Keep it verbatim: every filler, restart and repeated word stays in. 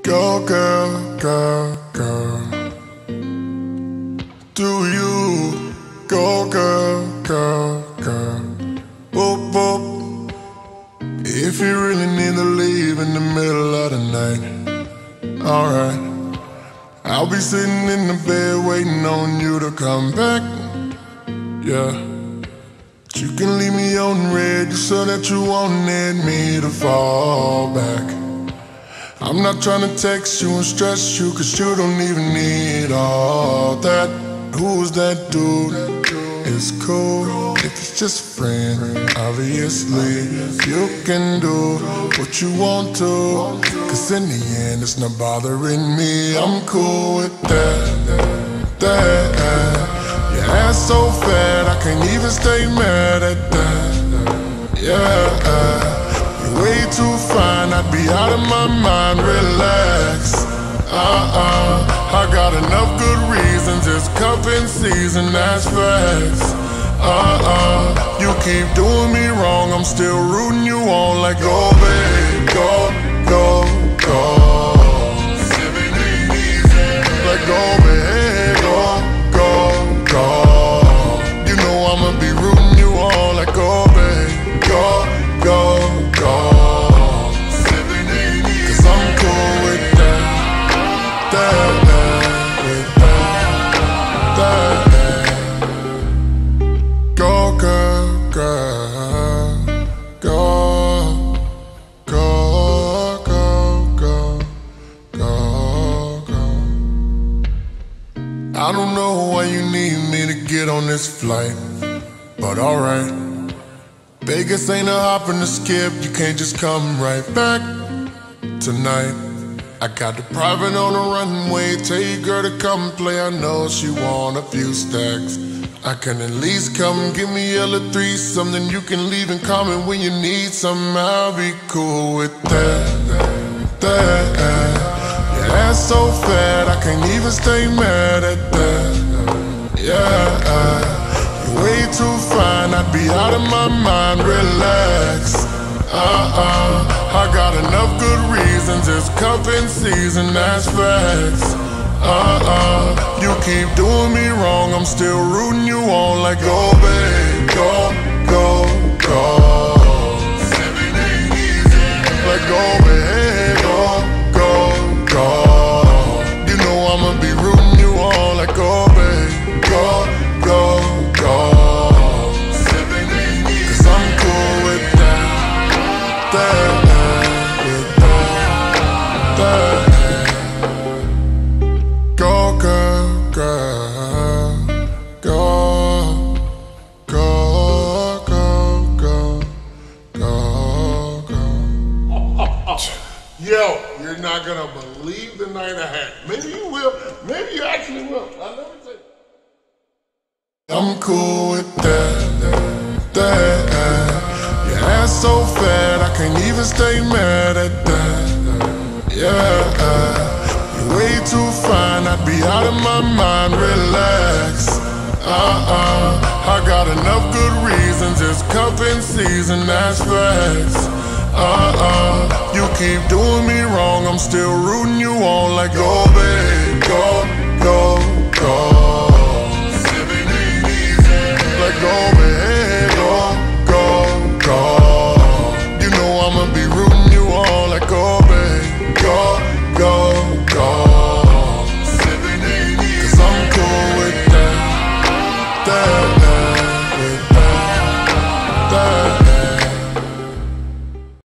Go, girl, girl, girl. Do you? Go, girl, girl, girl. Whoop, whoop. If you really need to leave in the middle of the night, alright. I'll be sitting in the bed waiting on you to come back. Yeah. You can leave me on red just so that you won't need me to fall back. I'm not trying to text you and stress you, cause you don't even need all that. Who's that dude? It's cool if it's just a friend. Obviously, you can do what you want to, cause in the end it's not bothering me. I'm cool with that, that. Your ass so fat I can't even stay mad at that. Yeah, way too fine, I'd be out of my mind, relax. Uh-uh, I got enough good reasons, it's cuffing season, that's facts. Uh-uh, you keep doing me wrong, I'm still rooting you on like go, babe, go, go, go. Like go, babe, go, go, go. You know I'ma be rooting you on like go, babe, go, go, go. Cause I'm cool with that, that, that, with that, that. Go, girl, girl, go, go, go, go, go, go. I don't know why you need me to get on this flight, but alright. Vegas ain't a hop and a skip, you can't just come right back tonight. I got the private on the runway, tell your girl to come play, I know she want a few stacks. I can at least come give me L a three, something you can leave in common when you need something, I'll be cool with that, that. Your ass so fat, I can't even stay mad at that. Yeah, way too fine, I'd be out of my mind, relax. Uh-uh, I got enough good reasons, it's cuffing season, that's facts. Uh-uh, you keep doing me wrong, I'm still rooting you on like go, babe, go, go, go. Like go, babe, go, go, go. You know I'ma be rooting you on like go, babe, go, go, go. Cause I'm cool with that, that, with that, that. Go, girl, girl, go, go, go, go, go, go. Yo, you're not gonna believe the night I had. Maybe you will, maybe you actually will. I'll never say. I'm cool with that, that, that. Your ass so fat, I can't even stay mad at that. Yeah, you're way too fine, I'd be out of my mind, relax. Uh-uh, I got enough good reasons, it's cuffing season, that's facts. Uh-uh, you keep doing me wrong, I'm still rooting you on like go, babe, go, go, go. Like go, babe, go, go, go. You know I'ma be rooting you on like go.